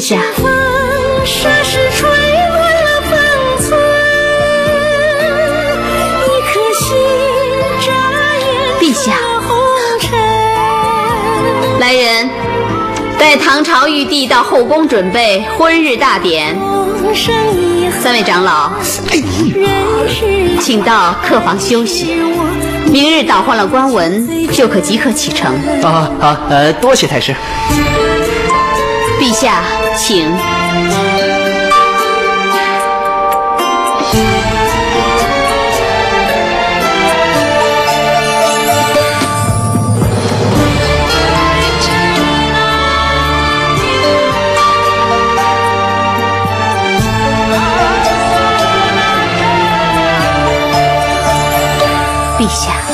下。陛下，来人，带唐朝玉帝到后宫准备婚日大典。3位长老，请到客房休息。明日倒换了官文，就可即刻启程。 多谢太师。 陛下，请。陛下。